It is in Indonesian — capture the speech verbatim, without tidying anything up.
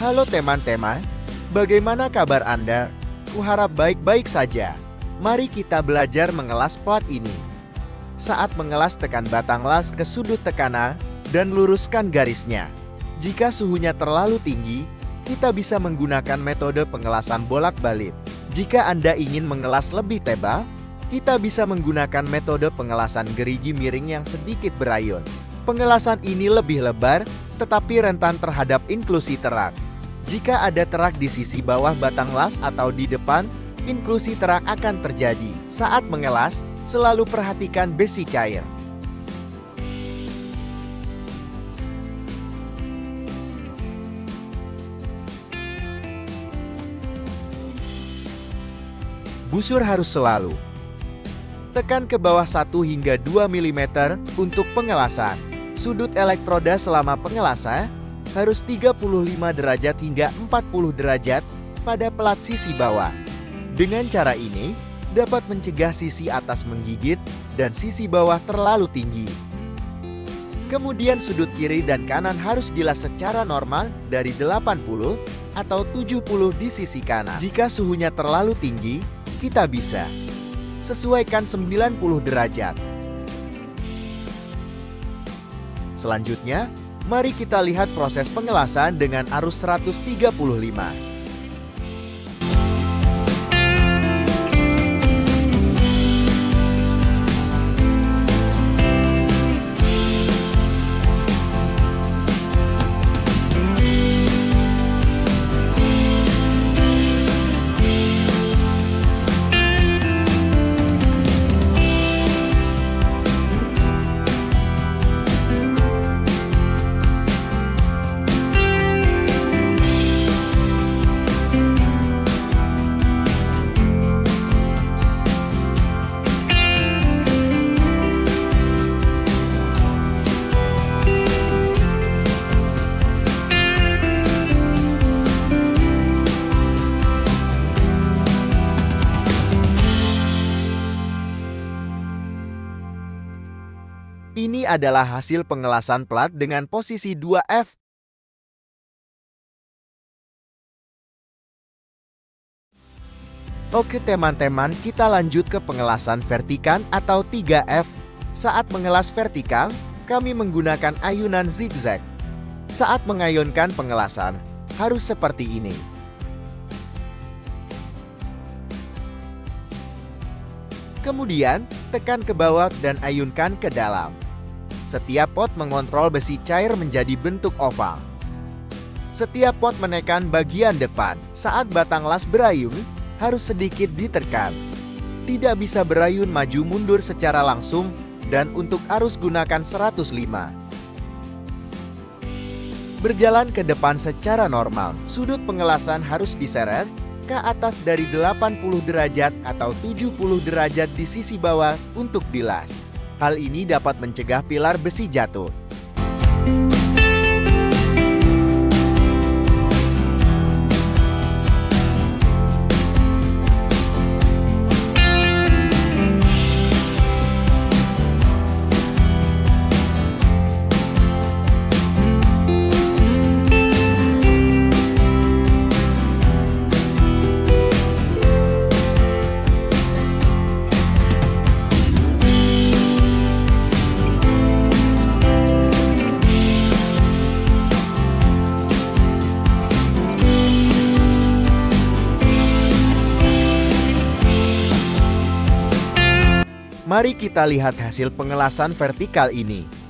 Halo teman-teman, bagaimana kabar Anda? Kuharap baik-baik saja. Mari kita belajar mengelas plat ini. Saat mengelas, tekan batang las ke sudut tekanan dan luruskan garisnya. Jika suhunya terlalu tinggi, kita bisa menggunakan metode pengelasan bolak-balik. Jika Anda ingin mengelas lebih tebal, kita bisa menggunakan metode pengelasan gerigi miring yang sedikit berayun. Pengelasan ini lebih lebar, tetapi rentan terhadap inklusi terak. Jika ada terak di sisi bawah batang las atau di depan, inklusi terak akan terjadi. Saat mengelas, selalu perhatikan besi cair. Busur harus selalu. Tekan ke bawah satu hingga dua milimeter untuk pengelasan. Sudut elektroda selama pengelasan harus tiga puluh lima derajat hingga empat puluh derajat pada plat sisi bawah. Dengan cara ini, dapat mencegah sisi atas menggigit dan sisi bawah terlalu tinggi. Kemudian sudut kiri dan kanan harus dilas secara normal dari delapan puluh atau tujuh puluh di sisi kanan. Jika suhunya terlalu tinggi, kita bisa sesuaikan sembilan puluh derajat. Selanjutnya, mari kita lihat proses pengelasan dengan arus seratus tiga puluh lima. Ini adalah hasil pengelasan plat dengan posisi dua F. Oke teman-teman, kita lanjut ke pengelasan vertikal atau tiga F. Saat mengelas vertikal, kami menggunakan ayunan zigzag. Saat mengayunkan pengelasan, harus seperti ini. Kemudian, tekan ke bawah dan ayunkan ke dalam. Setiap pot mengontrol besi cair menjadi bentuk oval. Setiap pot menekan bagian depan. Saat batang las berayun, harus sedikit ditekan. Tidak bisa berayun maju mundur secara langsung, dan untuk arus gunakan seratus lima. Berjalan ke depan secara normal. Sudut pengelasan harus diseret ke atas dari delapan puluh derajat atau tujuh puluh derajat di sisi bawah untuk dilas. Hal ini dapat mencegah pilar besi jatuh. Mari kita lihat hasil pengelasan vertikal ini.